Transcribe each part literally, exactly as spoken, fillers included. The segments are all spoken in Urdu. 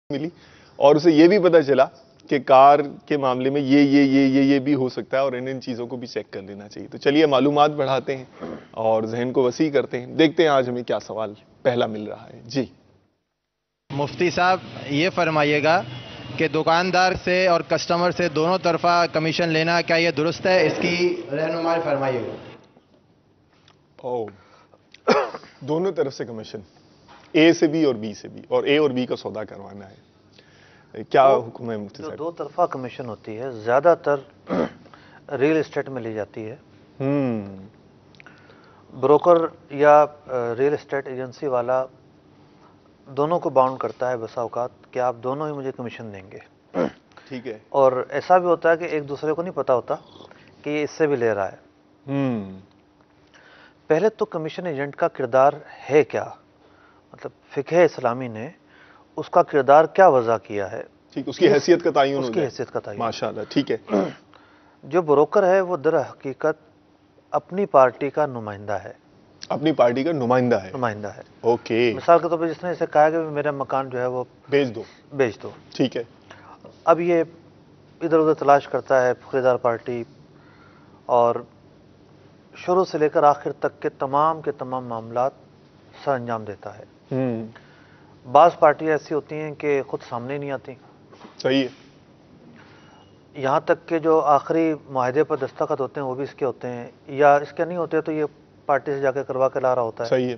ملی اور اسے یہ بھی پتا چلا کہ کار کے معاملے میں یہ یہ یہ یہ یہ بھی ہو سکتا ہے اور ان ان چیزوں کو بھی چیک کر لینا چاہیے. تو چلیے معلومات بڑھاتے ہیں اور ذہن کو وسیع کرتے ہیں. دیکھتے ہیں آج ہمیں کیا سوال پہلا مل رہا ہے. جی مفتی صاحب یہ فرمائیے گا کہ دکاندار سے اور کسٹمر سے دونوں طرفہ کمیشن لینا کیا یہ درست ہے؟ اس کی رہنمائی فرمائیے گا. او دونوں طرف سے کمیشن، اے سے بھی اور بی سے بھی، اور اے اور بی کا سودا کروانا ہے، کیا حکم ہے مفتی صاحب؟ دو طرفہ کمیشن ہوتی ہے زیادہ تر ریل اسٹیٹ میں لی جاتی ہے. ہم بروکر یا ریل اسٹیٹ ایجنسی والا دونوں کو باؤنڈ کرتا ہے بسا اوقات کہ آپ دونوں ہی مجھے کمیشن دیں گے. ٹھیک ہے. اور ایسا بھی ہوتا ہے کہ ایک دوسرے کو نہیں پتا ہوتا کہ یہ اس سے بھی لے رہا ہے. ہم پہلے تو کمیشن ایجنٹ کا کردار ہے کیا، مطلب فقہ اسلامی نے اس کا کردار کیا وضع کیا ہے. ٹھیک، اس کی حیثیت کا تعین ہو اس کی جائے. حیثیت کا تعین. ماشاءاللہ. ٹھیک ہے. جو بروکر ہے وہ در حقیقت اپنی پارٹی کا نمائندہ ہے. اپنی پارٹی کا نمائندہ ہے. نمائندہ ہے. اوکے. مثال کے طور پہ جس نے اسے کہا کہ میرا مکان جو ہے وہ بیچ دو. بیچ دو. ٹھیک ہے. اب یہ ادھر ادھر تلاش کرتا ہے خریدار پارٹی اور شروع سے لے کر آخر تک کے تمام کے تمام معاملات سر انجام دیتا ہے. ہم بعض پارٹیاں ایسی ہوتی ہیں کہ خود سامنے نہیں آتی. صحیح ہے. یہاں تک کہ جو آخری معاہدے پر دستخط ہوتے ہیں وہ بھی اس کے ہوتے ہیں، یا اس کے نہیں ہوتے تو یہ پارٹی سے جا کے کروا کے لا رہا ہوتا ہے. صحیح ہے.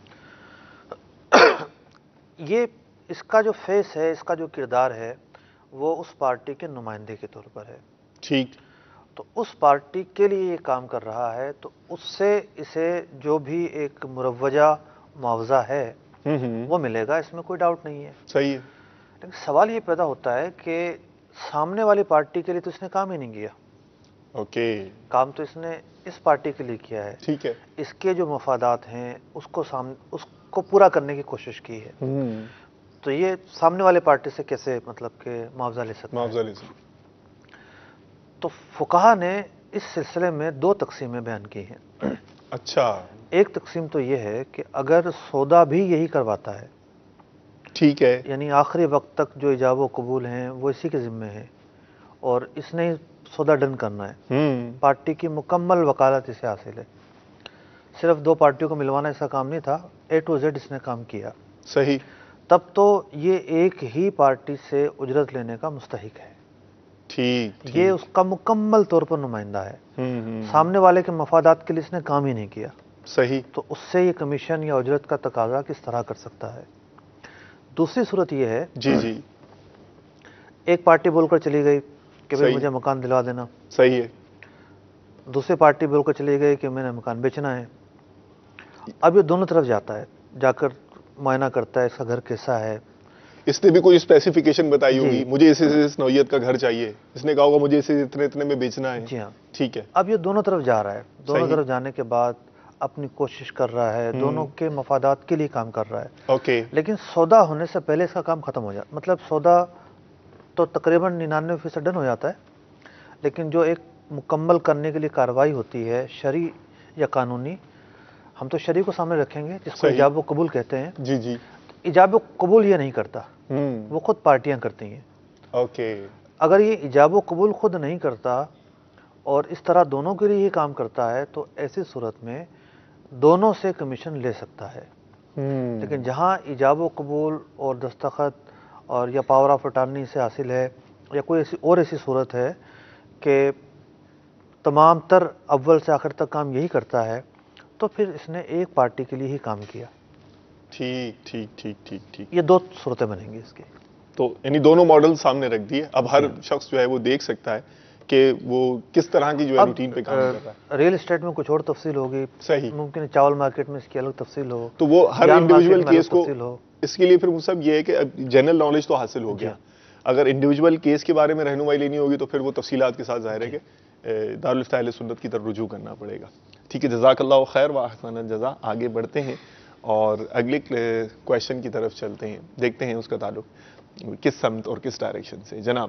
یہ اس کا جو فیس ہے، اس کا جو کردار ہے وہ اس پارٹی کے نمائندے کے طور پر ہے. ٹھیک. تو اس پارٹی کے لیے یہ کام کر رہا ہے تو اس سے اسے جو بھی ایک مروجہ معاوضہ ہے وہ ملے گا، اس میں کوئی ڈاؤٹ نہیں ہے. صحیح ہے. لیکن سوال یہ پیدا ہوتا ہے کہ سامنے والی پارٹی کے لیے تو اس نے کام ہی نہیں کیا. اوکے. کام تو اس نے اس پارٹی کے لیے کیا ہے. ٹھیک ہے. اس کے جو مفادات ہیں اس کو سامنے اس کو پورا کرنے کی کوشش کی ہے. ہم تو یہ سامنے والے پارٹی سے کیسے مطلب کہ معاوضہ لے سکتا ہے؟ معاوضہ لے سکتا. تو فقہا نے اس سلسلے میں دو تقسیمیں بیان کی ہیں. اچھا. ایک تقسیم تو یہ ہے کہ اگر سودا بھی یہی کرواتا ہے، ٹھیک ہے. یعنی آخری وقت تک جو ایجاب و قبول ہیں وہ اسی کے ذمے ہیں اور اس نے سودا ڈن کرنا ہے، ہم پارٹی کی مکمل وکالت اسے حاصل ہے، صرف دو پارٹیوں کو ملوانا ایسا کام نہیں تھا، اے ٹو زیڈ اس نے کام کیا. صحیح. تب تو یہ ایک ہی پارٹی سے اجرت لینے کا مستحق ہے. ٹھیک. یہ اس کا مکمل طور پر نمائندہ ہے. ہم سامنے والے کے مفادات کے لیے اس نے کام ہی نہیں کیا. صحیح. تو اس سے یہ کمیشن یا اجرت کا تقاضا کس طرح کر سکتا ہے؟ دوسری صورت یہ ہے، جی جی ایک پارٹی بول کر چلی گئی کہ بھئی صحیح. مجھے مکان دلوا دینا. صحیح ہے. دوسری پارٹی بول کر چلی گئی کہ میں نے مکان بیچنا ہے. اب یہ دونوں طرف جاتا ہے، جا کر معائنہ کرتا ہے اس کا گھر کیسا ہے. اس نے بھی کوئی اسپیسیفیکیشن بتائی جی. ہوگی، مجھے اس اس نوعیت کا گھر چاہیے، اس نے کہا ہوگا مجھے اسے اتنے اتنے میں بیچنا ہے. جی ہاں. ٹھیک ہے. اب یہ دونوں طرف جا رہا ہے، دونوں صحیح. طرف جانے کے بعد اپنی کوشش کر رہا ہے، دونوں کے مفادات کے لیے کام کر رہا ہے. اوکے. لیکن سودا ہونے سے پہلے اس کا کام ختم ہو جاتا، مطلب سودا تو تقریباً ننانوے فیصد ڈن ہو جاتا ہے، لیکن جو ایک مکمل کرنے کے لیے کارروائی ہوتی ہے شرعی یا قانونی، ہم تو شرعی کو سامنے رکھیں گے جس کو صحیح. ایجاب و قبول کہتے ہیں. جی جی. ایجاب و قبول یہ نہیں کرتا، ہم وہ خود پارٹیاں کرتی ہیں. اوکے. اگر یہ ایجاب و قبول خود نہیں کرتا اور اس طرح دونوں کے لیے ہی کام کرتا ہے تو ایسی صورت میں دونوں سے کمیشن لے سکتا ہے. ہم لیکن جہاں ایجاب و قبول اور دستخط اور یا پاور آف اٹارنی سے حاصل ہے یا کوئی ایسی اور ایسی صورت ہے کہ تمام تر اول سے آخر تک کام یہی کرتا ہے تو پھر اس نے ایک پارٹی کے لیے ہی کام کیا. ٹھیک ٹھیک ٹھیک ٹھیک ٹھیک. یہ دو صورتیں بنیں گی اس کی. تو یعنی دونوں ماڈل سامنے رکھ دیے. اب ہر شخص جو ہے وہ دیکھ سکتا ہے کہ وہ کس طرح کی جو ہے اب روٹین پہ کام کر رہا ہے. ریل اسٹیٹ میں کچھ اور تفصیل ہوگی، صحیح. ممکن ہے چاول مارکیٹ میں اس کی الگ تفصیل ہو، تو وہ ہر جان انڈیویجول مارکیٹ میں کیس الگ کو تفصیل ہو. اس کے لیے پھر سب یہ ہے کہ جنرل نالج تو حاصل ہو گیا، اگر انڈیویجول کیس کے بارے میں رہنمائی لینی ہوگی تو پھر وہ تفصیلات کے ساتھ ظاہر ہے کہ دارالفتہ اہل سنت کی طرف رجوع کرنا پڑے گا. ٹھیک ہے. جزاک اللہ خیر و احسن الجزا. آگے بڑھتے ہیں اور اگلے کویشچن کی طرف چلتے ہیں، دیکھتے ہیں اس کا تعلق کس سمت اور کس ڈائریکشن سے. جناب.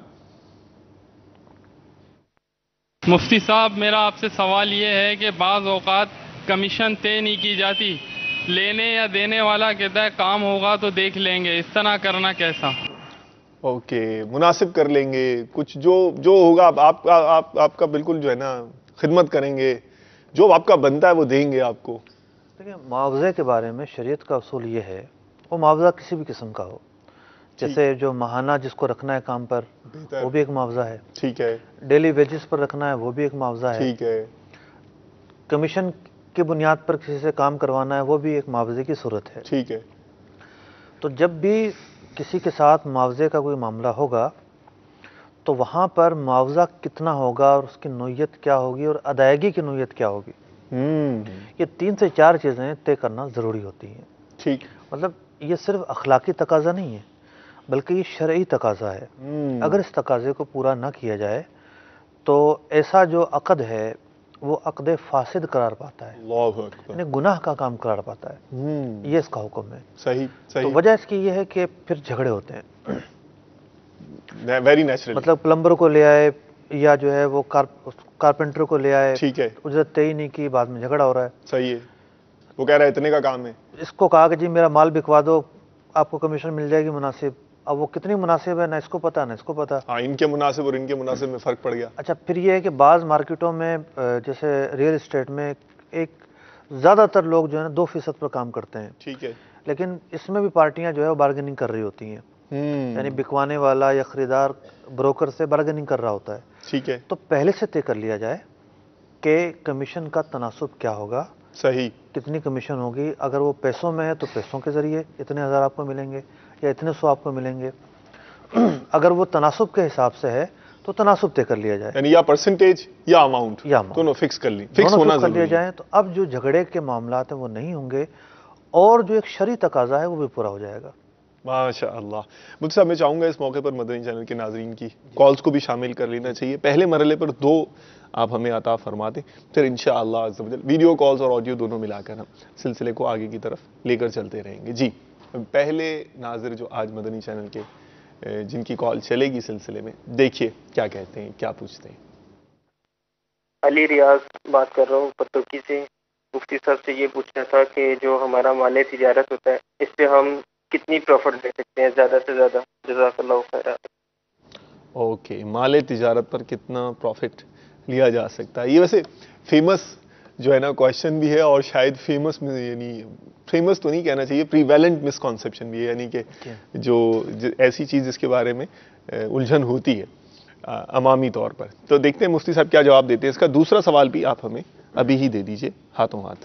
مفتی صاحب میرا آپ سے سوال یہ ہے کہ بعض اوقات کمیشن طے نہیں کی جاتی، لینے یا دینے والا کہتا ہے کام ہوگا تو دیکھ لیں گے، اس طرح کرنا کیسا؟ اوکے مناسب کر لیں گے کچھ جو جو ہوگا آپ کا آپ آپ کا بالکل جو ہے نا خدمت کریں گے جو آپ کا بنتا ہے وہ دیں گے آپ کو. دیکھیں معاوضے کے بارے میں شریعت کا اصول یہ ہے وہ معاوضہ کسی بھی قسم کا ہو جیسے جو ماہانہ جس کو رکھنا ہے کام پر وہ بھی ایک معاوضہ ہے. ٹھیک ہے. ڈیلی ویجز پر رکھنا ہے وہ بھی ایک معاوضہ ہے. ٹھیک ہے. کمیشن کی بنیاد پر کسی سے کام کروانا ہے وہ بھی ایک معاوضے کی صورت ہے. ٹھیک ہے. تو جب بھی کسی کے ساتھ معاوضے کا کوئی معاملہ ہوگا تو وہاں پر معاوضہ کتنا ہوگا اور اس کی نوعیت کیا ہوگی اور ادائیگی کی نوعیت کیا ہوگی یہ تین سے چار چیزیں طے کرنا ضروری ہوتی ہیں. ٹھیک. مطلب یہ صرف اخلاقی تقاضا نہیں ہے بلکہ یہ شرعی تقاضا ہے. اگر اس تقاضے کو پورا نہ کیا جائے تو ایسا جو عقد ہے وہ عقد فاسد قرار پاتا ہے اللہ اکبر یعنی گناہ کا کام قرار پاتا ہے. یہ اس کا حکم ہے. صحیح تو صحیح. وجہ اس کی یہ ہے کہ پھر جھگڑے ہوتے ہیں. Very natural. مطلب پلمبر کو لے آئے یا جو ہے وہ کارپینٹر کو لے آئے ٹھیک ہے اجرت طے نہیں کی بعد میں جھگڑا ہو رہا ہے. صحیح ہے. وہ کہہ رہا ہے اتنے کا کام ہے. اس کو کہا کہ جی میرا مال بکوا دو آپ کو کمیشن مل جائے گی مناسب. اب وہ کتنی مناسب ہے نہ اس کو پتا نہ اس کو پتا. ہاں ان کے مناسب اور ان کے مناسب میں فرق پڑ گیا. اچھا پھر یہ ہے کہ بعض مارکیٹوں میں جیسے ریئل اسٹیٹ میں ایک زیادہ تر لوگ جو ہے نا دو فیصد پر کام کرتے ہیں. ٹھیک ہے. لیکن اس میں بھی پارٹیاں جو ہے وہ بارگیننگ کر رہی ہوتی ہیں یعنی بکوانے والا یا خریدار بروکر سے بارگیننگ کر رہا ہوتا ہے. ٹھیک ہے. تو پہلے سے طے کر لیا جائے کہ کمیشن کا تناسب کیا ہوگا. صحیح. کتنی کمیشن ہوگی. اگر وہ پیسوں میں ہے تو پیسوں کے ذریعے اتنے ہزار آپ کو ملیں گے یا اتنے سو آپ کو ملیں گے. اگر وہ تناسب کے حساب سے ہے تو تناسب طے کر لیا جائے یعنی یا پرسنٹیج یا اماؤنٹ یا دونوں فکس کر لی فکس ہونا کر لیا ضروری ہے. جائے تو اب جو جھگڑے کے معاملات ہیں وہ نہیں ہوں گے اور جو ایک شرعی تقاضا ہے وہ بھی پورا ہو جائے گا. ماشاء اللہ. مجھ سے میں چاہوں گا اس موقع پر مدنی چینل کے ناظرین کی کالز کو بھی شامل کر لینا چاہیے. پہلے مرحلے پر دو آپ ہمیں عطا فرما دیں پھر انشاءاللہ عز و جل ویڈیو کالز اور آڈیو دونوں ملا کر ہم سلسلے کو آگے کی طرف لے کر چلتے رہیں گے. جی پہلے ناظر جو آج مدنی چینل کے جن کی کال چلے گی سلسلے میں دیکھیے کیا کہتے ہیں کیا پوچھتے ہیں. علی ریاض بات کر رہا ہوں پتوکی سے. مفتی صاحب سے یہ پوچھنا تھا کہ جو ہمارا مال تجارت ہوتا ہے اس پہ ہم کتنی پروفٹ لے سکتے ہیں زیادہ سے زیادہ. جزاک اللہ خیر. اوکے مال تجارت پر کتنا پروفٹ لیا جا سکتا ہے. یہ ویسے فیمس جو ہے نا کوشچن بھی ہے اور شاید فیمس یعنی فیمس تو نہیں کہنا چاہیے پریویلنٹ مسکنسیپشن بھی ہے یعنی کہ جو ایسی چیز جس کے بارے میں الجھن ہوتی ہے عوامی طور پر. تو دیکھتے ہیں مفتی صاحب کیا جواب دیتے ہیں. اس کا دوسرا سوال بھی آپ ہمیں ابھی ہی دے دیجئے ہاتھوں ہاتھ.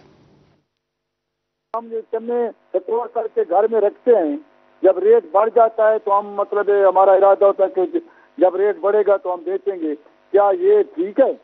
ہم چنے اسٹور کر کے گھر میں رکھتے ہیں جب ریٹ بڑھ جاتا ہے تو ہم مطلب ہمارا ارادہ ہوتا ہے کہ جب ریٹ بڑھے گا تو ہم بیچیں گے. کیا یہ ٹھیک ہے؟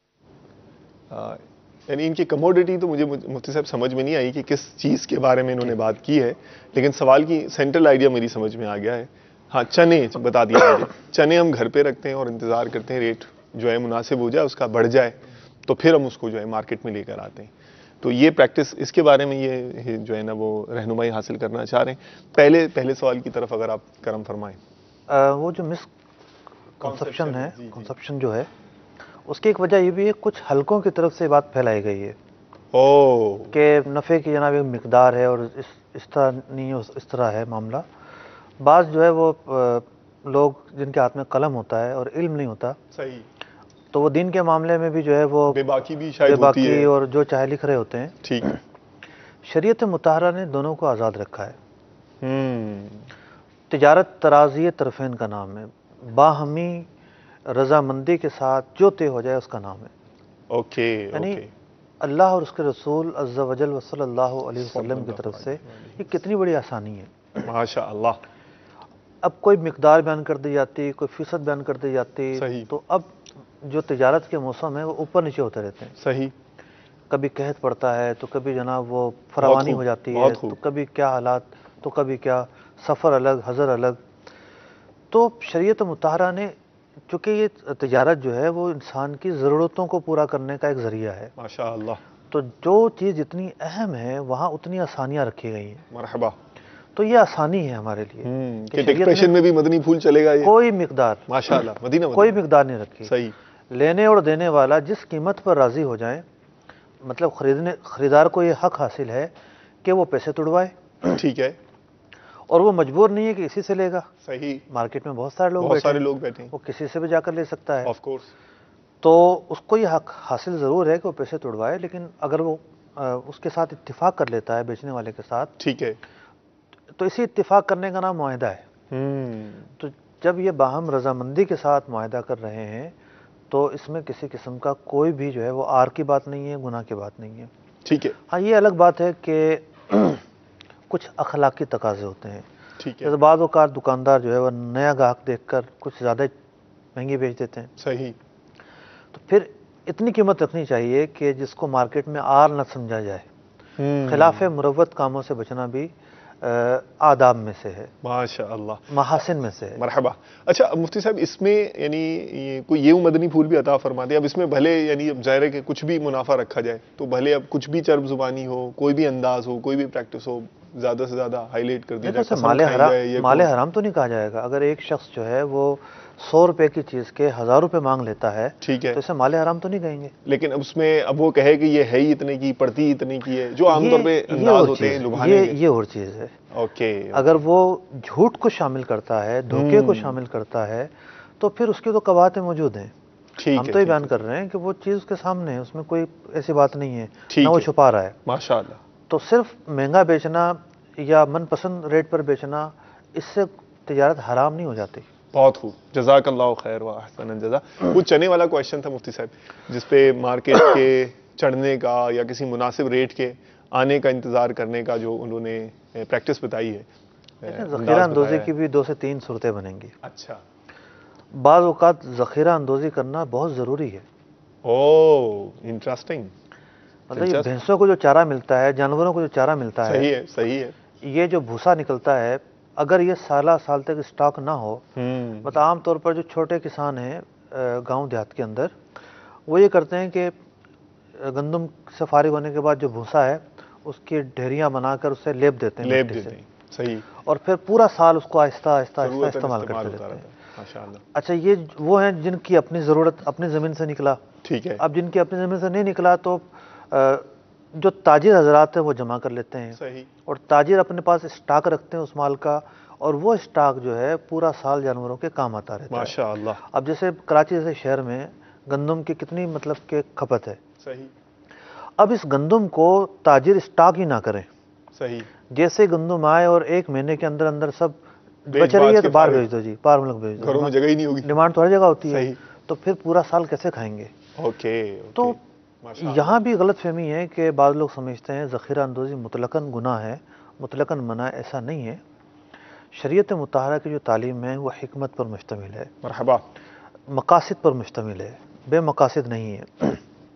یعنی ان کی کموڈٹی تو مجھے مفتی صاحب سمجھ میں نہیں آئی کہ کس چیز کے بارے میں انہوں نے بات کی ہے لیکن سوال کی سینٹرل آئیڈیا میری سمجھ میں آ گیا ہے. ہاں چنے بتا دیا مجھے. چنے ہم گھر پہ رکھتے ہیں اور انتظار کرتے ہیں ریٹ جو ہے مناسب ہو جائے اس کا بڑھ جائے تو پھر ہم اس کو جو ہے مارکیٹ میں لے کر آتے ہیں. تو یہ پریکٹس اس کے بارے میں یہ جو ہے نا وہ رہنمائی حاصل کرنا چاہ رہے ہیں. پہلے پہلے سوال کی طرف اگر آپ کرم فرمائیں. وہ جو مس کنسپشن ہے کنسپشن جو ہے اس کی ایک وجہ یہ بھی ہے کچھ حلقوں کی طرف سے بات پھیلائی گئی ہے او کہ نفع کی جناب ایک مقدار ہے اور اس اس طرح نہیں اس طرح ہے معاملہ. بعض جو ہے وہ لوگ جن کے ہاتھ میں قلم ہوتا ہے اور علم نہیں ہوتا صحیح تو وہ دین کے معاملے میں بھی جو ہے وہ بے باکی بھی شاید بے باکی ہوتی ہے اور جو چاہے لکھ رہے ہوتے ہیں. ٹھیک. شریعت مطہرہ نے دونوں کو آزاد رکھا ہے. ہم تجارت تراضی طرفین کا نام ہے. باہمی رضامندی کے ساتھ جو طے ہو جائے اس کا نام ہے. اوکے یعنی اوکے اللہ اور اس کے رسول عز و جل صلی اللہ علیہ وسلم کی طرف سے یہ کتنی بڑی آسانی ہے. ماشاء اللہ. اب کوئی مقدار بیان کر دی جاتی کوئی فیصد بیان کر دی جاتی صحیح. تو اب جو تجارت کے موسم ہے وہ اوپر نیچے ہوتے رہتے ہیں. صحیح. کبھی قحط پڑتا ہے تو کبھی جناب وہ فراوانی ہو جاتی ہے تو کبھی کیا حالات تو کبھی کیا سفر الگ حضر الگ. تو شریعت مطہرہ نے چونکہ یہ تجارت جو ہے وہ انسان کی ضرورتوں کو پورا کرنے کا ایک ذریعہ ہے. ماشاء اللہ. تو جو چیز جتنی اہم ہے وہاں اتنی آسانیاں رکھی گئی ہیں. مرحبا. تو یہ آسانی ہے ہمارے لیے کہ ڈکٹیشن میں بھی مدنی پھول چلے گا. کوئی مقدار ماشاء اللہ مدینہ کوئی مقدار نہیں رکھی. صحیح. لینے اور دینے والا جس قیمت پر راضی ہو جائیں مطلب خریدنے خریدار کو یہ حق حاصل ہے کہ وہ پیسے توڑوائے. ٹھیک ہے. اور وہ مجبور نہیں ہے کہ اسی سے لے گا. صحیح. مارکیٹ میں بہت سارے لوگ بہت بیٹھے سارے ہیں, لوگ بیٹھے ہیں. وہ کسی سے بھی جا کر لے سکتا ہے. Of course. تو اس کو یہ حق حاصل ضرور ہے کہ وہ پیسے توڑوائے, لیکن اگر وہ اس کے ساتھ اتفاق کر لیتا ہے بیچنے والے کے ساتھ, ٹھیک ہے, تو اسی اتفاق کرنے کا نام معاہدہ ہے. تو جب یہ باہم رضامندی کے ساتھ معاہدہ کر رہے ہیں تو اس میں کسی قسم کا کوئی بھی جو ہے وہ آر کی بات نہیں ہے, گناہ کی بات نہیں ہے. ٹھیک ہے. ہاں یہ الگ بات ہے کہ کچھ اخلاقی تقاضے ہوتے ہیں. ٹھیک ہے. جیسے بعض اوقات دکاندار جو ہے وہ نیا گاہک دیکھ کر کچھ زیادہ مہنگی بیچ دیتے ہیں. صحیح. تو پھر اتنی قیمت رکھنی چاہیے کہ جس کو مارکیٹ میں آر نہ سمجھا جائے. خلاف مروت کاموں سے بچنا بھی آداب میں سے ہے, ماشاء اللہ, محاسن میں سے ہے. مرحبا. اچھا مفتی صاحب, اس میں یعنی کوئی یہ مدنی پھول بھی عطا فرما دے. اب اس میں بھلے یعنی اب ظاہر ہے کہ کچھ بھی منافع رکھا جائے, تو بھلے اب کچھ بھی چرب زبانی ہو, کوئی بھی انداز ہو, کوئی بھی پریکٹس ہو, زیادہ سے زیادہ ہائی لائٹ کر دیا جائے. مال حرام مال حرام تو نہیں کہا جائے گا. اگر ایک شخص جو ہے وہ سو روپے کی چیز کے ہزار روپے مانگ لیتا ہے, ٹھیک ہے, تو اسے مال حرام تو نہیں کہیں گے. لیکن اب اس میں اب وہ کہے کہ یہ ہے ہی اتنے کی, پڑتی اتنے کی ہے, جو عام طور پہ انداز ہوتے ہیں لبھانے کے, یہ اور چیز ہے. اوکے. اگر وہ جھوٹ کو شامل کرتا ہے, دھوکے کو شامل کرتا ہے, تو پھر اس کی تو قواعد موجود ہیں. ہم تو یہ بیان کر رہے ہیں کہ وہ چیز اس کے سامنے ہے, اس میں کوئی ایسی بات نہیں ہے, نہ وہ چھپا رہا ہے. ماشاء اللہ. تو صرف مہنگا بیچنا یا من پسند ریٹ پر بیچنا, اس سے تجارت حرام نہیں ہو جاتی. بہت خوب, جزاک اللہ خیر و احسن الجزا. وہ چنے والا کویشچن تھا مفتی صاحب, جس پہ مارکیٹ کے چڑھنے کا یا کسی مناسب ریٹ کے آنے کا انتظار کرنے کا جو انہوں نے پریکٹس بتائی ہے. ذخیرہ اندوزی کی بھی دو سے تین صورتیں بنیں گی. اچھا. بعض اوقات ذخیرہ اندوزی کرنا بہت ضروری ہے. Oh interesting. مطلب یہ بھینسوں کو جو چارہ ملتا ہے, جانوروں کو جو چارہ ملتا ہے, صحیح ہے, صحیح ہے, یہ جو بھوسا نکلتا ہے, اگر یہ سالہ سال تک اسٹاک نہ ہو, مطلب عام طور پر جو چھوٹے کسان ہیں گاؤں دیہات کے اندر, وہ یہ کرتے ہیں کہ گندم سے فارغ ہونے کے بعد جو بھوسا ہے اس کی ڈھیریاں بنا کر اسے لیپ دیتے ہیں, لیپ دیتے ہیں. صحیح. اور پھر پورا سال اس کو آہستہ آہستہ آہستہ استعمال کرتے رہتے ہیں. ماشاءاللہ. اچھا, یہ وہ ہیں جن کی اپنی ضرورت اپنی زمین سے نکلا. ٹھیک ہے. اب جن کی اپنی زمین سے نہیں نکلا تو جو تاجر حضرات ہیں وہ جمع کر لیتے ہیں. صحیح. اور تاجر اپنے پاس اسٹاک رکھتے ہیں اس مال کا, اور وہ اسٹاک جو ہے پورا سال جانوروں کے کام آتا رہتا ہے. ماشاءاللہ. اب جیسے کراچی جیسے شہر میں گندم کی کتنی مطلب کہ کھپت ہے. صحیح. اب اس گندم کو تاجر اسٹاک ہی نہ کریں. صحیح. جیسے گندم آئے اور ایک مہینے کے اندر اندر سب بچ رہی ہے تو باہر بھیج دو جی, باہر ملک بھیج دو. گھروں میں جگہ ہی نہیں ہوگی, ڈیمانڈ تو ہر جگہ ہوتی ہے. صحیح. تو پھر پورا سال کیسے کھائیں گے؟ اوکے. تو یہاں بھی غلط فہمی ہے کہ بعض لوگ سمجھتے ہیں ذخیرہ اندوزی مطلقاً گناہ ہے, مطلقاً منع. ایسا نہیں ہے. شریعت مطہرہ کی جو تعلیم ہے وہ حکمت پر مشتمل ہے. مرحبا. مقاصد پر مشتمل ہے, بے مقاصد نہیں ہے.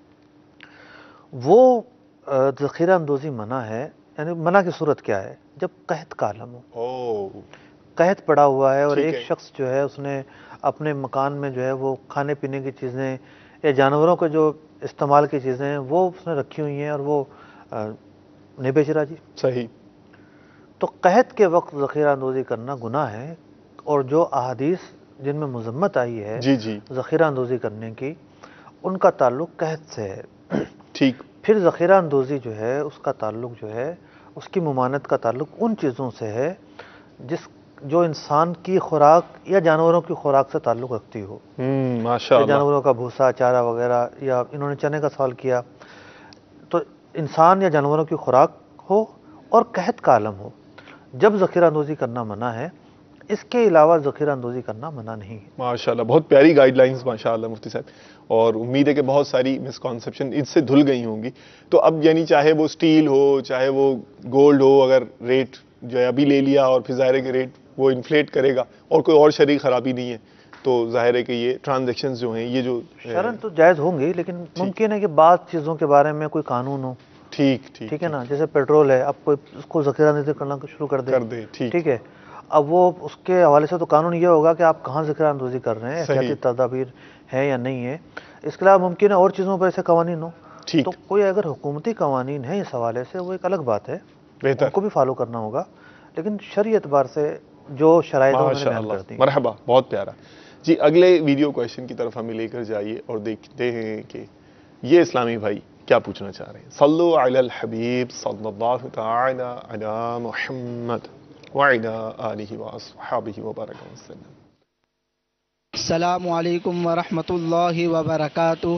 وہ ذخیرہ اندوزی منع ہے. یعنی منع کی صورت کیا ہے؟ جب قحط کا عالم ہو, قحط پڑا ہوا ہے اور ایک شخص جو ہے اس نے اپنے مکان میں جو ہے وہ کھانے پینے کی چیزیں یا جانوروں کے جو استعمال کی چیزیں ہیں وہ اس نے رکھی ہوئی ہیں اور وہ نہیں بیچ رہا جی. صحیح. تو قحط کے وقت ذخیرہ اندوزی کرنا گناہ ہے, اور جو احادیث جن میں مذمت آئی ہے جی جی ذخیرہ اندوزی کرنے کی, ان کا تعلق قحط سے ہے. ٹھیک. پھر ذخیرہ اندوزی جو ہے اس کا تعلق جو ہے, اس کی ممانعت کا تعلق ان چیزوں سے ہے جس جو انسان کی خوراک یا جانوروں کی خوراک سے تعلق رکھتی ہو. ماشاءاللہ. جانوروں کا بھوسا, چارہ وغیرہ, یا انہوں نے چنے کا سوال کیا, تو انسان یا جانوروں کی خوراک ہو اور قحط کا عالم ہو, جب ذخیرہ اندوزی کرنا منع ہے. اس کے علاوہ ذخیرہ اندوزی کرنا منع نہیں ہے. ماشاءاللہ, بہت پیاری گائیڈ لائنز ماشاءاللہ مفتی صاحب, اور امید ہے کہ بہت ساری مسکانسیپشن اس سے دھل گئی ہوں گی. تو اب یعنی چاہے وہ سٹیل ہو, چاہے وہ گولڈ ہو, اگر ریٹ جو ہے ابھی لے لیا اور پھر ظاہر ہے کہ ریٹ وہ انفلیٹ کرے گا اور کوئی اور شرعی خرابی نہیں ہے, تو ظاہر ہے کہ یہ ٹرانزیکشنز جو ہیں یہ جو شرعاً تو جائز ہوں گی, لیکن ممکن ہے کہ بعض چیزوں کے بارے میں کوئی قانون ہو. ٹھیک ٹھیک ٹھیک ہے نا, جیسے پیٹرول ہے, اب کوئی اس کو ذخیرہ اندوزی کرنا شروع کر دے. کر دے. ٹھیک. ٹھیک ہے. اب وہ اس کے حوالے سے تو قانون یہ ہوگا کہ آپ کہاں ذخیرہ اندوزی کر رہے ہیں, احتیاطی تدابیر ہے یا نہیں ہے. اس کے علاوہ ممکن ہے اور چیزوں پر ایسے قوانین ہوں. تو کوئی اگر حکومتی قوانین ہیں اس حوالے سے, وہ ایک الگ بات ہے, ان کو بھی فالو کرنا ہوگا, لیکن شرعی اعتبار سے جو شرائط ہیں انہوں نے بیان کر دی. مرحبا, بہت پیارا جی. اگلے ویڈیو کویشچن کی طرف ہمیں لے کر جائیے اور دیکھتے ہیں کہ یہ اسلامی بھائی کیا پوچھنا چاہ رہے ہیں. صلو علی الحبیب صلی اللہ تعالی علی محمد. وعلى آلہ وصحبہ وبارک وسلم. السلام علیکم ورحمۃ اللہ وبرکاتہ.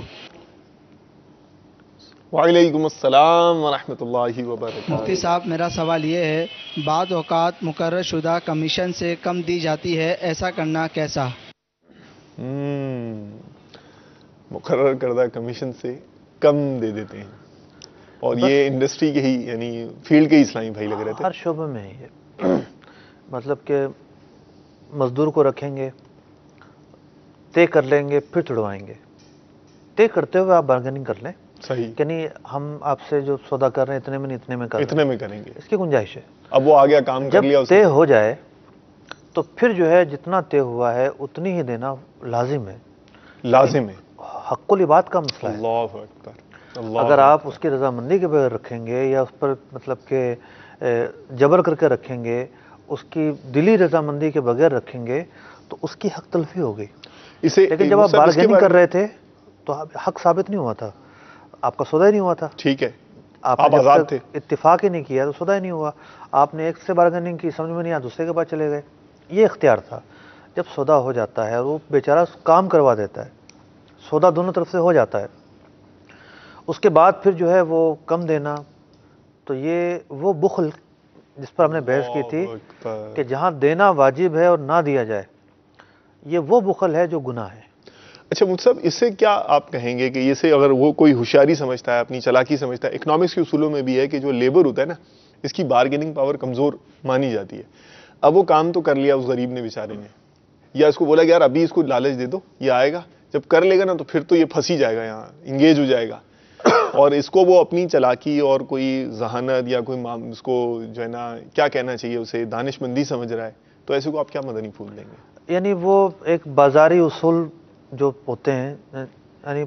وعلیکم السلام ورحمۃ اللہ وبرکاتہ. مفتی صاحب میرا سوال یہ ہے، بعض اوقات مقرر شدہ کمیشن سے کم دی جاتی ہے، ایسا کرنا کیسا؟ ہم، مقرر کردہ کمیشن سے کم دے دیتے ہیں، اور یہ انڈسٹری کے ہی یعنی فیلڈ کے ہی اسلامی بھائی لگ رہے تھے. ہر شعبے میں ہے یہ. مطلب کہ مزدور کو رکھیں گے، طے کر لیں گے، پھر چھڑوائیں گے. طے کرتے ہوئے آپ بارگیننگ کر لیں. صحیح. یعنی ہم آپ سے جو سودا کر رہے ہیں اتنے میں نہیں اتنے میں کر رہے ہیں، اتنے میں کریں گے، اس کی گنجائش ہے. اب وہ آگیا کام کر جب لیا. طے ہو جائے تو پھر جو ہے جتنا طے ہوا ہے اتنی ہی دینا لازم ہے. لازم ہے. حق العباد کا مسئلہ ہے. اللہ اکبر. اللہ اگر آپ اس کی رضامندی کے بغیر رکھیں گے یا اس پر مطلب کہ جبر کر کے رکھیں گے، اس کی دلی رضامندی کے بغیر رکھیں گے تو اس کی حق تلفی ہوگی. اسے لیکن جب آپ بارگیننگ کر رہے تھے تو حق ثابت نہیں ہوا تھا، آپ کا سودا ہی نہیں ہوا تھا. ٹھیک ہے، آپ آپ آزاد تھے، اتفاق ہی نہیں کیا تو سودا ہی نہیں ہوا. آپ نے ایک سے بارگیننگ کی، سمجھ میں نہیں آیا، دوسرے کے پاس چلے گئے. یہ اختیار تھا. جب سودا ہو جاتا ہے اور وہ بیچارہ کام کروا دیتا ہے، سودا دونوں طرف سے ہو جاتا ہے، اس کے بعد پھر جو ہے وہ کم دینا، تو یہ وہ بخل جس پر ہم نے بحث کی تھی کہ جہاں دینا واجب ہے اور نہ دیا جائے، یہ وہ بخل ہے جو گناہ ہے. اچھا مفتی صاحب، اس سے کیا آپ کہیں گے کہ اسے اگر وہ کوئی ہوشیاری سمجھتا ہے، اپنی چالاکی سمجھتا ہے، اکنامکس کے اصولوں میں بھی ہے کہ جو لیبر ہوتا ہے نا، اس کی بارگیننگ پاور کمزور مانی جاتی ہے. اب وہ کام تو کر لیا اس غریب نے بیچارے نے، یا اس کو بولا کہ یار ابھی اس کو لالچ دے دو، یہ آئے گا، جب کر لے گا نا تو پھر تو یہ پھنسی جائے گا، یہاں انگیج ہو جائے گا، اور اس کو وہ اپنی چالاکی اور کوئی ذہانت یا کوئی اس کو جو ہے نا کیا کہنا چاہیے اسے دانش مندی سمجھ رہا ہے، تو ایسے کو آپ کیا مدنی پھول دیں گے؟ یعنی وہ ایک بازاری اصول جو ہوتے ہیں، یعنی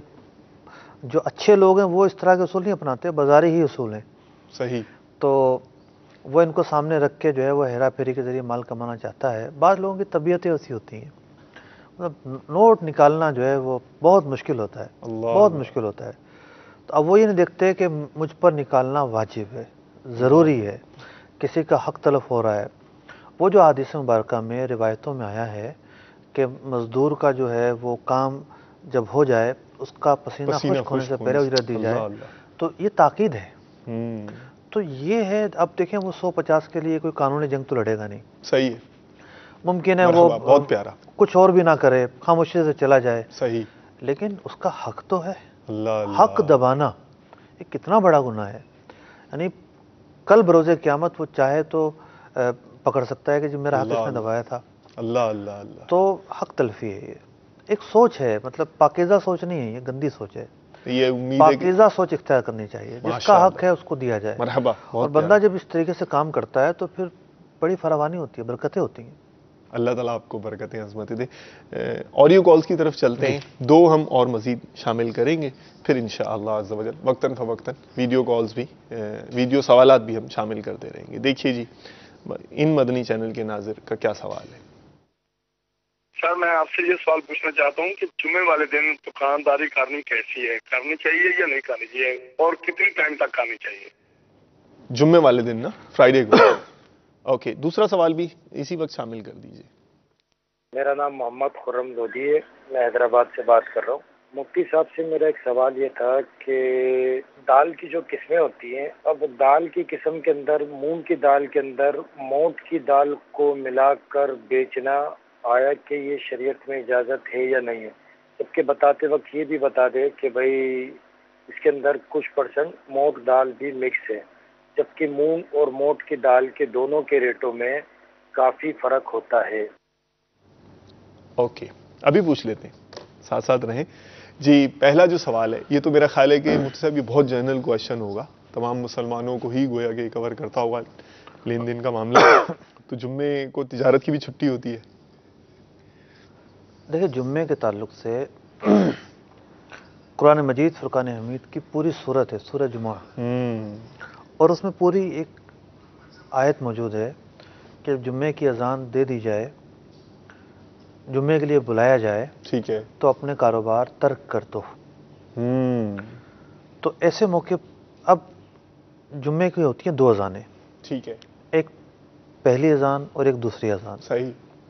جو اچھے لوگ ہیں وہ اس طرح کے اصول نہیں اپناتے، بازاری ہی اصول ہیں. صحیح. تو وہ ان کو سامنے رکھ کے جو ہے وہ ہیرا پھیری کے ذریعے مال کمانا چاہتا ہے. بعض لوگوں کی طبیعتیں ایسی ہوتی ہیں، مطلب نوٹ نکالنا جو ہے وہ بہت مشکل ہوتا ہے، بہت مشکل ہوتا ہے. تو اب وہ یہ نہیں دیکھتے کہ مجھ پر نکالنا واجب ہے، ضروری ہے، کسی کا حق تلف ہو رہا ہے. وہ جو حدیث مبارکہ میں روایتوں میں آیا ہے کہ مزدور کا جو ہے وہ کام جب ہو جائے اس کا پسینہ خشک ہونے سے پہلے اجرت دی جائے، تو یہ تاکید ہے. تو یہ ہے، اب دیکھیں وہ سو پچاس کے لیے کوئی قانونی جنگ تو لڑے گا نہیں. صحیح ہے. ممکن ہے وہ بہت پیارا کچھ اور بھی نہ کرے، خاموشی سے چلا جائے. صحیح. لیکن اس کا حق تو ہے. اللہ حق دبانا یہ کتنا بڑا گناہ ہے. یعنی کل بروز قیامت وہ چاہے تو پکڑ سکتا ہے کہ جو میرا حق اس نے دبایا تھا. اللہ اللہ اللہ. تو حق تلفی ہے. یہ ایک سوچ ہے، مطلب پاکیزہ سوچ نہیں ہے، یہ گندی سوچ ہے. یہ امید ہے پاکیزہ سوچ اختیار کرنی چاہیے، جس کا حق ہے اس کو دیا جائے. مرحبا. اور بندہ جب اس طریقے سے کام کرتا ہے تو پھر بڑی فراوانی ہوتی ہے، برکتیں ہوتی ہیں. اللہ تعالیٰ آپ کو برکتیں عظمتیں دے. آڈیو کالز کی طرف چلتے ہیں، دو ہم اور مزید شامل کریں گے، پھر انشاءاللہ عز و جل وقتاً فوقتاً ویڈیو کالز بھی، ویڈیو سوالات بھی ہم شامل کرتے رہیں گے. دیکھیے جی ان مدنی چینل کے ناظر کا کیا سوال ہے. سر میں آپ سے یہ سوال پوچھنا چاہتا ہوں کہ جمعے والے دن دکانداری کرنی کیسی ہے، کرنی چاہیے یا نہیں کرنی چاہیے، اور کتنی ٹائم تک کرنی چاہیے؟ جمعے والے دن نا، فرائیڈے کو. اوکے، دوسرا سوال بھی اسی وقت شامل کر دیجیے. میرا نام محمد خرم لودھی ہے، میں حیدرآباد سے بات کر رہا ہوں. مفتی صاحب سے میرا ایک سوال یہ تھا کہ دال کی جو قسمیں ہوتی ہیں، اب دال کی قسم کے اندر مونگ کی دال کے اندر موٹ کی دال کو ملا کر بیچنا آیا کہ یہ شریعت میں اجازت ہے یا نہیں ہے؟ جبکہ بتاتے وقت یہ بھی بتا دے کہ بھائی اس کے اندر کچھ پرسنٹ موٹ دال بھی مکس ہے، جبکہ مونگ اور موٹ کی دال کے دونوں کے ریٹوں میں کافی فرق ہوتا ہے. اوکے، ابھی پوچھ لیتے ہیں، ساتھ ساتھ رہیں جی. پہلا جو سوال ہے یہ تو میرا خیال ہے کہ مفتی صاحب یہ بہت جنرل کویشچن ہوگا، تمام مسلمانوں کو ہی گویا کہ کور کرتا ہوگا لین دین کا معاملہ. تو جمعے کو تجارت کی بھی چھٹی ہوتی ہے. دیکھیں جمعے کے تعلق سے قرآن مجید فرقان حمید کی پوری صورت ہے، سورہ جمعہ، اور اس میں پوری ایک آیت موجود ہے کہ جمعے کی اذان دے دی جائے، جمعے کے لیے بلایا جائے، ٹھیک ہے، تو اپنے کاروبار ترک کر دو. تو ایسے موقع اب جمعے کی ہوتی ہیں دو اذانیں، ٹھیک ہے، ایک پہلی اذان اور ایک دوسری اذان. صحیح.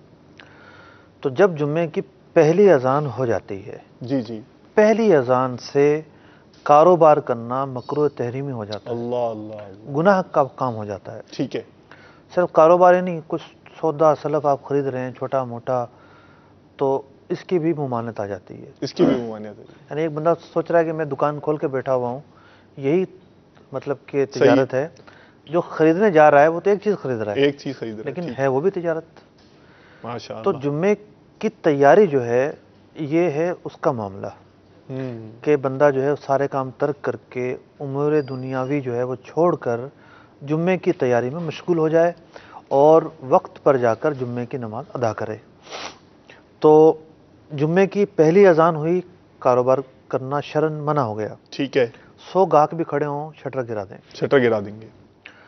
تو جب جمعے کی پہلی اذان ہو جاتی ہے, جی جی, پہلی اذان سے کاروبار کرنا مکروہ تحریمی ہو جاتا ہے. اللہ اللہ, گناہ کا کام ہو جاتا ہے. ٹھیک ہے. صرف کاروبار ہی نہیں, کچھ سودا سلف آپ خرید رہے ہیں چھوٹا موٹا, تو اس کی بھی ممانعت آ جاتی ہے. اس کی بھی ممانعت ہے. یعنی ایک بندہ سوچ رہا ہے کہ میں دکان کھول کے بیٹھا ہوا ہوں, یہی مطلب کہ تجارت ہے. جو خریدنے جا رہا ہے وہ تو ایک چیز خرید رہا ہے, ایک چیز خرید رہا ہے, لیکن ہے وہ بھی تجارت. ماشاء تو اللہ. جمعے کی تیاری جو ہے یہ ہے اس کا معاملہ, کہ بندہ جو ہے سارے کام ترک کر کے امور دنیاوی جو ہے وہ چھوڑ کر جمعے کی تیاری میں مشغول ہو جائے اور وقت پر جا کر جمعے کی نماز ادا کرے. تو جمعے کی پہلی اذان ہوئی, کاروبار کرنا شرعاً منع ہو گیا. ٹھیک ہے. سو گاہک بھی کھڑے ہوں, شٹر گرا دیں, شٹر گرا دیں گے,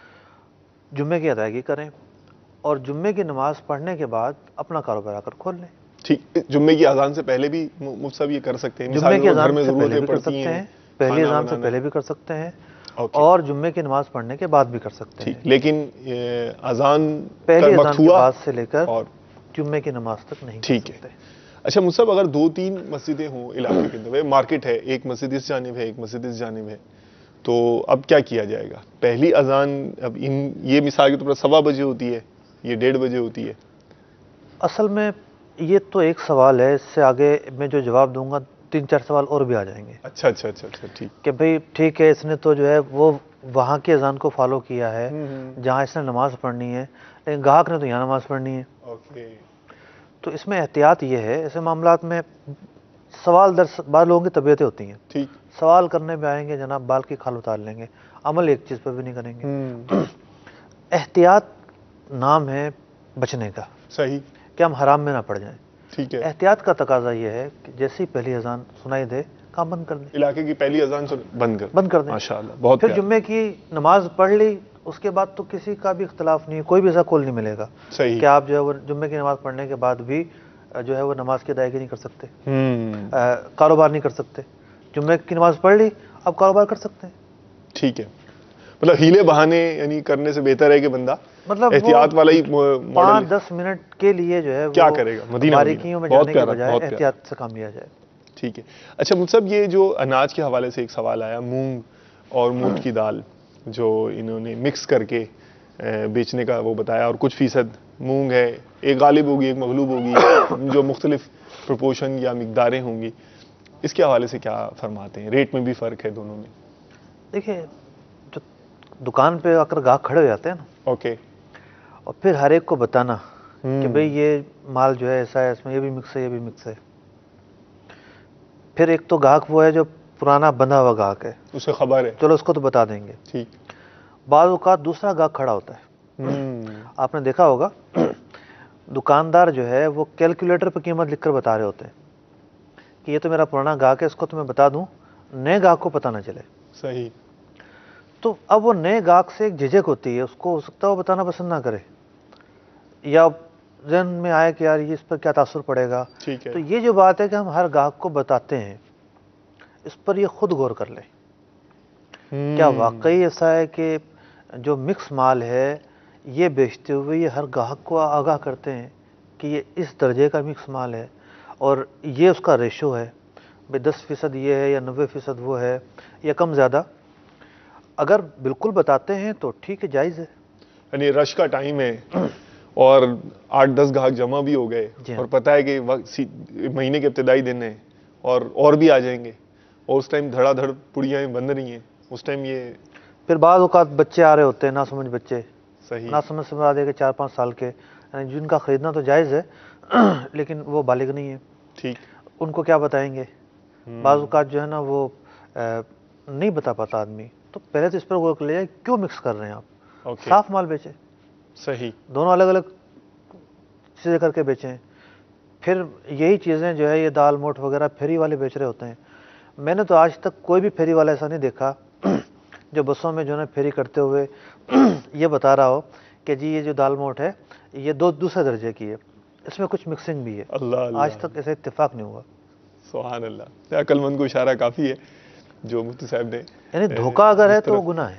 جمعے کی ادائیگی کریں اور جمعے کی نماز پڑھنے کے بعد اپنا کاروبار آ کر کھول لیں. ٹھیک. جمعے کی اذان سے پہلے بھی مفتی صاحب یہ کر سکتے ہیں؟ جمعے کی اذان میں سے پہلے ضرورتیں بھی کر پڑتی سکتے ہیں, ہیں, پہلی اذان سے پہلے بھی کر سکتے ہیں, اور جمعے کی نماز پڑھنے کے بعد بھی کر سکتے ہیں. ٹھیک. لیکن اذان پہلی اذان وقت کے ہوا بعد سے لے کر اور جمعے کی نماز تک نہیں. ٹھیک ہے. اچھا مصعب, اگر دو تین مسجدیں ہوں علاقے کے اندر, مارکیٹ ہے, ایک مسجد اس جانب ہے ایک مسجد اس جانب ہے, تو اب کیا کیا جائے گا؟ پہلی اذان اب ان یہ مثال کے طور پر سوا بجے ہوتی ہے, یہ ڈیڑھ بجے ہوتی ہے. اصل میں یہ تو ایک سوال ہے, اس سے آگے میں جو جواب دوں گا تین چار سوال اور بھی آ جائیں گے. اچھا اچھا اچھا اچھا ٹھیک. کہ بھئی ٹھیک ہے, اس نے تو جو ہے وہ وہاں کی اذان کو فالو کیا ہے جہاں اس نے نماز پڑھنی ہے, لیکن گاہک نے تو یہاں نماز پڑھنی ہے. اوکے. تو اس میں احتیاط یہ ہے, ایسے معاملات میں سوال در بعض لوگوں کی طبیعتیں ہوتی ہیں, ٹھیک, سوال کرنے پہ آئیں گے جناب بال کی کھال اتار لیں گے, عمل ایک چیز پہ بھی نہیں کریں گے. احتیاط نام ہے بچنے کا, صحیح, کہ ہم حرام میں نہ پڑ جائیں. ٹھیک ہے. احتیاط کا تقاضا یہ ہے کہ جیسی پہلی اذان سنائی دے کام بند کر دیں, علاقے کی پہلی اذان بند کر بند کر دیں. ماشاءاللہ, بہت پھر جمعے کی نماز پڑھ لی, اس کے بعد تو کسی کا بھی اختلاف نہیں ہے, کوئی بھی ایسا کول نہیں ملے گا صحیح کہ آپ جو ہے وہ جمعے کی نماز پڑھنے کے بعد بھی جو ہے وہ نماز کی ادائیگی نہیں کر سکتے, کاروبار نہیں کر سکتے. جمعے کی نماز پڑھ لی, اب کاروبار کر سکتے ہیں. ٹھیک ہے. مطلب ہیلے بہانے یعنی کرنے سے بہتر ہے کہ بندہ مطلب احتیاط والا ہی پانچ دس منٹ کے لیے جو ہے کیا کرے گا, مدینہ باریکیوں میں جانے کے بجائے احتیاط سے کام لیا جائے. ٹھیک ہے. اچھا مصعب, یہ جو اناج کے حوالے سے ایک سوال آیا, مونگ اور موٹ کی دال جو انہوں نے مکس کر کے بیچنے کا وہ بتایا, اور کچھ فیصد مونگ ہے, ایک غالب ہوگی ایک مغلوب ہوگی, جو مختلف پروپورشن یا مقداریں ہوں گی, اس کے حوالے سے کیا فرماتے ہیں؟ ریٹ میں بھی فرق ہے دونوں میں. دیکھیں, جو دکان پہ آ کر گاہک کھڑے ہو جاتے ہیں نا, اوکے, اور پھر ہر ایک کو بتانا کہ بھئی یہ مال جو ہے ایسا ہے, اس میں یہ بھی مکس ہے یہ بھی مکس ہے. پھر ایک تو گاہک وہ ہے جو پرانا بندھا ہوا گاہک ہے, اسے خبر ہے, چلو اس کو تو بتا دیں گے. ٹھیک. بعض اوقات دوسرا گاہک کھڑا ہوتا ہے, آپ نے دیکھا ہوگا دکاندار جو ہے وہ کیلکولیٹر پہ قیمت لکھ کر بتا رہے ہوتے ہیں کہ یہ تو میرا پرانا گاہک ہے, اس کو تو میں بتا دوں, نئے گاہک کو پتہ نہ چلے. صحیح. تو اب وہ نئے گاہک سے ایک جھجک ہوتی ہے, اس کو ہو سکتا ہے وہ بتانا پسند نہ کرے, یا ذہن میں آئے کہ یار یہ اس پر کیا تاثر پڑے گا. ٹھیک ہے. تو یہ جو بات ہے کہ ہم ہر گاہک کو بتاتے ہیں, اس پر یہ خود غور کر لیں. کیا واقعی ایسا ہے کہ جو مکس مال ہے یہ بیچتے ہوئے یہ ہر گاہک کو آگاہ کرتے ہیں کہ یہ اس درجے کا مکس مال ہے اور یہ اس کا ریشو ہے, بھئی دس فیصد یہ ہے یا نوے فیصد وہ ہے یا کم زیادہ؟ اگر بالکل بتاتے ہیں تو ٹھیک ہے, جائز ہے. یعنی رش کا ٹائم ہے اور آٹھ دس گاہک جمع بھی ہو گئے, اور پتہ ہے کہ مہینے کے ابتدائی دن ہیں اور اور بھی آ جائیں گے, اور اس ٹائم دھڑا دھڑ پڑیاں بن رہی ہیں, اس ٹائم یہ پھر بعض اوقات بچے آ رہے ہوتے ہیں, نہ سمجھ بچے, صحیح, نہ سمجھ سے مراد ہے کہ چار پانچ سال کے, یعنی جن کا خریدنا تو جائز ہے لیکن وہ بالغ نہیں ہے. ٹھیک. ان کو کیا بتائیں گے؟ بعض اوقات جو ہے نا وہ نہیں بتا پاتا آدمی, تو پہلے تو اس پر غور کر لیا کیوں مکس کر رہے ہیں آپ, صاف مال بیچیں. صحیح. دونوں الگ الگ چیزیں کر کے بیچیں. پھر یہی چیزیں جو ہے یہ دال موٹ وغیرہ پھیری والے بیچ رہے ہوتے ہیں. میں نے تو آج تک کوئی بھی پھیری والا ایسا نہیں دیکھا جو بسوں میں جو ہے نا پھیری کرتے ہوئے یہ بتا رہا ہو کہ جی یہ جو دال موٹ ہے یہ دو دوسرے درجے کی ہے, اس میں کچھ مکسنگ بھی ہے. اللہ, آج تک ایسا اتفاق نہیں ہوا. سبحان اللہ. عقل مند کو اشارہ کافی ہے جو مفتی صاحب نے. یعنی دھوکہ اگر ہے تو وہ گناہ ہے.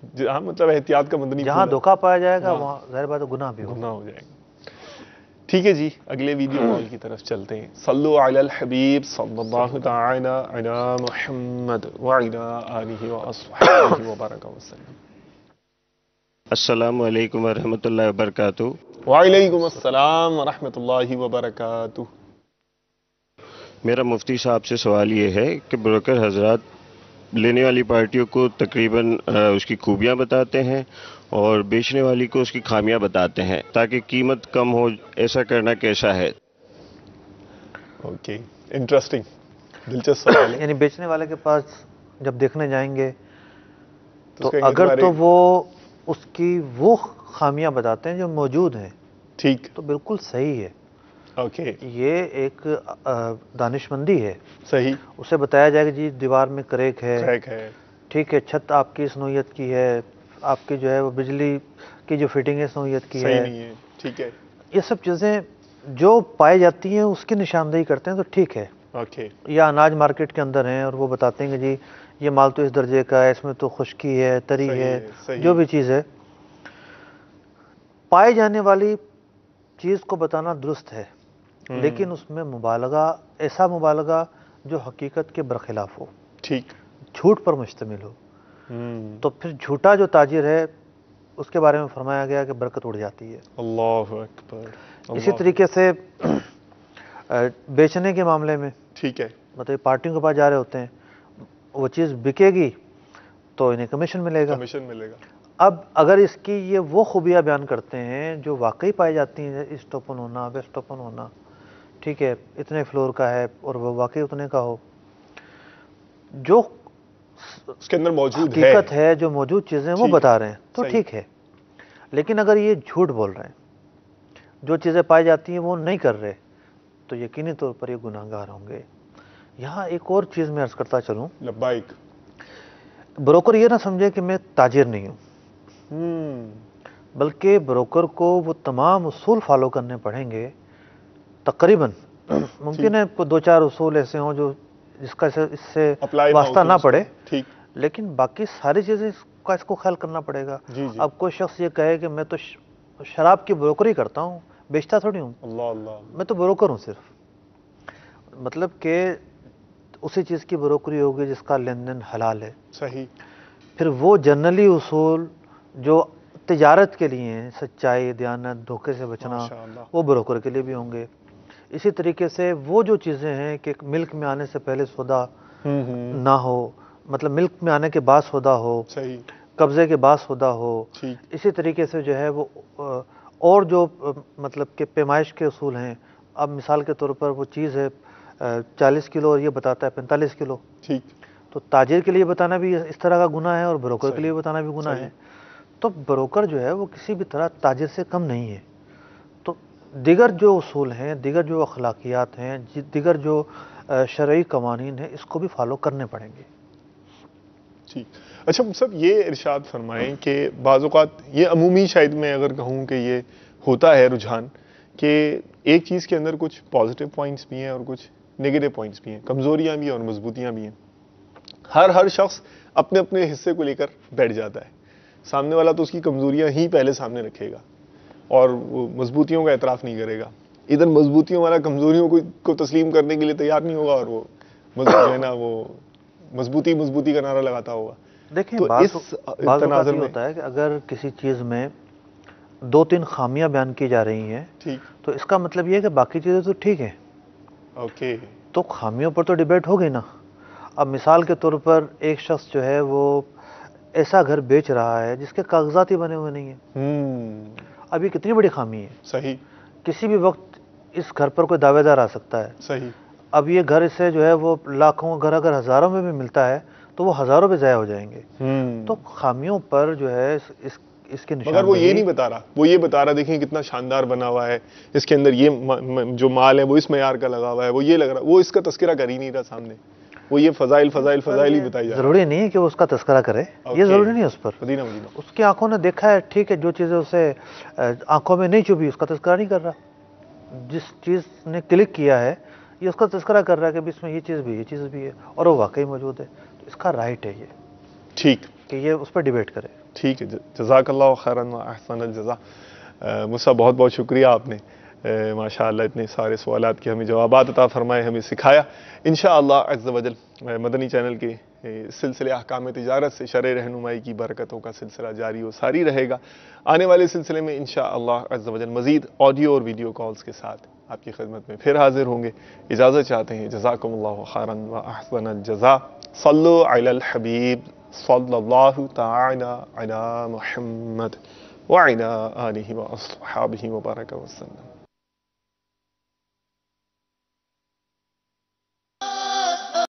جہاں مطلب احتیاط کا مدنی جہاں پھول ہے، دھوکہ پایا جائے گا وہاں ظاہر بات ہے گناہ بھی ہوگا. گناہ ہو جائے گا. ٹھیک ہے جی، اگلے ویڈیو کال کی طرف چلتے ہیں. صلو علی الحبیب صلی اللہ تعالی علی محمد وعلی آلہ واصحابہ وبارک وسلم. السلام علیکم ورحمۃ اللہ وبرکاتہ. وعلیکم السلام ورحمۃ اللہ وبرکاتہ. میرا مفتی صاحب سے سوال یہ ہے کہ بروکر حضرات لینے والی پارٹیوں کو تقریباً اس کی خوبیاں بتاتے ہیں اور بیچنے والی کو اس کی خامیاں بتاتے ہیں تاکہ قیمت کم ہو. ایسا کرنا کیسا ہے؟ اوکے، انٹرسٹنگ، دلچسپ سوال ہے. یعنی بیچنے والے کے پاس جب دیکھنے جائیں گے تو اس کہیں گے اگر تمہارے- تو وہ اس کی وہ خامیاں بتاتے ہیں جو موجود ہیں ٹھیک، تو بالکل صحیح ہے. اوکے، یہ ایک آ، دانش مندی ہے. صحیح، اسے بتایا جائے کہ جی دیوار میں کریک ہے، کریک ہے، ٹھیک ہے، چھت آپ کی اس نوعیت کی ہے، آپ کی جو ہے وہ بجلی کی جو فٹنگ ہے اس نوعیت کی صحیح ہے. نہیں ہے، ٹھیک ہے، یہ سب چیزیں جو پائی جاتی ہیں اس کی نشاندہی کرتے ہیں تو ٹھیک ہے. اوکے، یا اناج مارکیٹ کے اندر ہیں اور وہ بتاتے ہیں کہ جی یہ مال تو اس درجے کا ہے، اس میں تو خشکی ہے، تری صحیح ہے، ہے، صحیح. جو بھی چیز ہے پائی جانے والی چیز کو بتانا درست ہے، ہم، لیکن اس میں مبالغہ، ایسا مبالغہ جو حقیقت کے برخلاف ہو، ٹھیک، جھوٹ پر مشتمل ہو، ہم، تو پھر جھوٹا جو تاجر ہے اس کے بارے میں فرمایا گیا کہ برکت اڑ جاتی ہے. اللہ اکبر. اسی اللہ، طریقے سے بیچنے کے معاملے میں ٹھیک ہے، مطلب پارٹیوں کے پاس جا رہے ہوتے ہیں، وہ چیز بکے گی تو انہیں کمیشن ملے گا. کمیشن ملے گا. اب اگر اس کی یہ وہ خوبیاں بیان کرتے ہیں جو واقعی پائی جاتی ہیں، ایسٹ اوپن ہونا، ویسٹ اوپن ہونا، ٹھیک ہے، اتنے فلور کا ہے اور وہ واقعی اتنے کا ہو، جو اس کے اندر موجود ہے، حقیقت ہے، جو موجود چیزیں وہ ٹھیک، بتا رہے ہیں تو صحیح. ٹھیک ہے. لیکن اگر یہ جھوٹ بول رہے ہیں، جو چیزیں پائی جاتی ہیں وہ نہیں کر رہے، تو یقینی طور پر یہ گناہ گار ہوں گے. یہاں ایک اور چیز میں عرض کرتا چلوں، لبائک. بروکر یہ نہ سمجھے کہ میں تاجر نہیں ہوں، ہم، بلکہ بروکر کو وہ تمام اصول فالو کرنے پڑیں گے. تقریباً ممکن ہے کوئی دو چار اصول ایسے ہوں جو جس کا اس سے اپلائی واسطہ نہ پڑے، ٹھیک، لیکن باقی ساری چیزیں اس کا اس کو خیال کرنا پڑے گا. جی جی. اب کوئی شخص یہ کہے کہ میں تو شراب کی بروکری کرتا ہوں، بیچتا تھوڑی ہوں، اللہ اللہ. میں تو بروکر ہوں صرف، مطلب کہ اسی چیز کی بروکری ہوگی جس کا لین دین حلال ہے. صحیح. پھر وہ جنرلی اصول جو تجارت کے لیے ہیں، سچائی، دیانت، دھوکے سے بچنا، ماشاء اللہ. وہ بروکر کے لیے بھی ہوں گے. اسی طریقے سے وہ جو چیزیں ہیں کہ ملک میں آنے سے پہلے سودا ہم، ہم، نہ ہو، مطلب ملک میں آنے کے بعد سودا ہو، صحیح، قبضے کے بعد سودا ہو، ٹھیک، اسی طریقے سے جو ہے وہ اور جو مطلب کہ پیمائش کے اصول ہیں. اب مثال کے طور پر وہ چیز ہے چالیس کلو اور یہ بتاتا ہے پینتالیس کلو، ٹھیک، تو تاجر کے لیے بتانا بھی اس طرح کا گناہ ہے اور بروکر کے صحیح. لیے بتانا بھی گناہ صحیح. ہے. تو بروکر جو ہے وہ کسی بھی طرح تاجر سے کم نہیں ہے. تو دیگر جو اصول ہیں، دیگر جو اخلاقیات ہیں، دیگر جو شرعی قوانین ہیں، اس کو بھی فالو کرنے پڑیں گے. ٹھیک. اچھا صاحب، یہ ارشاد فرمائیں کہ بعض اوقات یہ عمومی شاید میں اگر کہوں کہ یہ ہوتا ہے رجحان کہ ایک چیز کے اندر کچھ پازیٹیو پوائنٹس بھی ہیں اور کچھ نیگیٹو پوائنٹس بھی ہیں، کمزوریاں بھی ہیں اور مضبوطیاں بھی ہیں. ہر ہر شخص اپنے اپنے حصے کو لے کر بیٹھ جاتا ہے. سامنے والا تو اس کی کمزوریاں ہی پہلے سامنے رکھے گا اور وہ مضبوطیوں کا اعتراف نہیں کرے گا. ادھر مضبوطیوں والا کمزوریوں کو کو تسلیم کرنے کے لیے تیار نہیں ہوگا اور وہ جو ہے نا وہ مضبوطی مضبوطی کا نعرہ لگاتا ہوگا. دیکھیں تو بعض اس بعض اوقات تناظر یہ میں ہوتا ہے کہ اگر کسی چیز میں دو تین خامیاں بیان کی جا رہی ہیں ٹھیک، تو اس کا مطلب یہ ہے کہ باقی چیزیں تو ٹھیک ہیں. اوکے، تو خامیوں پر تو ڈیبیٹ ہو گئی نا. اب مثال کے طور پر ایک شخص جو ہے وہ ایسا گھر بیچ رہا ہے جس کے کاغذات ہی بنے ہوئے نہیں ہیں. ہم، اب یہ کتنی بڑی خامی ہے. صحیح، کسی بھی وقت اس گھر پر کوئی دعوے دار آ سکتا ہے. صحیح، اب یہ گھر اسے جو ہے وہ لاکھوں گھر اگر ہزاروں میں بھی ملتا ہے تو وہ ہزاروں پہ ضائع ہو جائیں گے. ہم. تو خامیوں پر جو ہے اس اس اس کے مگر وہ یہ نشاندہی نہیں بتا رہا، وہ یہ بتا رہا دیکھیں کتنا شاندار بنا ہوا ہے، اس کے اندر یہ جو مال ہے وہ اس معیار کا لگا ہوا ہے، وہ یہ لگ رہا، وہ اس کا تذکرہ کر ہی نہیں رہا سامنے. وہ یہ فضائل فضائل فضائل ہی بتائی جا رہا ہے. ضروری نہیں ہے کہ وہ اس کا تذکرہ کرے، یہ ضروری نہیں ہے اس پر. مدینہ مدینہ اس کی آنکھوں نے دیکھا ہے، ٹھیک ہے، جو چیزیں اسے آنکھوں میں نہیں چبھی اس کا تذکرہ نہیں کر رہا. جس چیز نے کلک کیا ہے یہ اس کا تذکرہ کر رہا ہے کہ اس میں یہ چیز بھی یہ چیز بھی ہے اور وہ واقعی موجود ہے، تو اس کا رائٹ ہے. یہ ٹھیک کہ یہ اس پہ ڈیبیٹ کرے. ٹھیک ہے, جزاک اللہ خیراً و احسن الجزا. مصعب بہت بہت شکریہ, آپ نے ماشاء اللہ اتنے سارے سوالات کے ہمیں جوابات عطا فرمائے, ہمیں سکھایا. انشاءاللہ عز و جل مدنی چینل کے سلسلے احکام تجارت سے شرع رہنمائی کی برکتوں کا سلسلہ جاری و ساری رہے گا. آنے والے سلسلے میں انشاءاللہ عز و جل مزید آڈیو اور ویڈیو کالز کے ساتھ آپ کی خدمت میں پھر حاضر ہوں گے. اجازت چاہتے ہیں. جزاکم اللہ خیراً و احسن الجزا. صلو علی الحبیب صلی اللہ تعالی علی محمد وعلی آلہ واصحابہ وبارک وسلم.